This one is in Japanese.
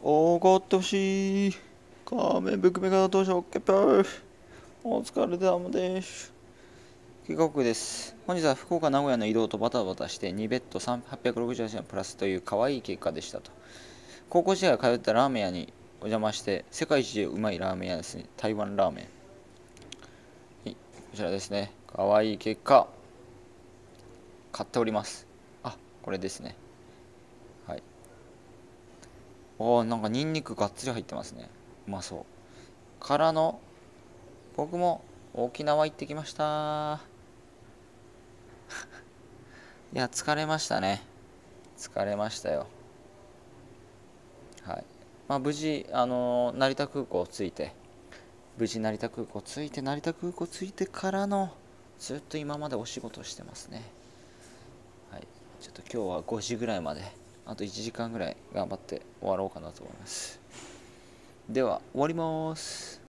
おごってほしい。仮面ぶくめが当初オッケーパー。お疲れ様です。帰国です。本日は福岡名古屋の移動とバタバタして2ベッド868円プラスという可愛い結果でしたと。高校時代通ったラーメン屋にお邪魔して、世界一うまいラーメン屋ですね。台湾ラーメン。はい、こちらですね。可愛い結果、買っております。あ、これですね。はい。おー、なんかニンニクがっつり入ってますね。うまそう。からの、僕も沖縄行ってきました。いや、疲れましたね。疲れましたよ。はい。まあ、無事、成田空港着いて、成田空港着いて、成田空港着いてからの、ずっと今までお仕事してますね。はい。ちょっと今日は5時ぐらいまで、あと1時間ぐらい頑張って終わろうかなと思います。では、終わります。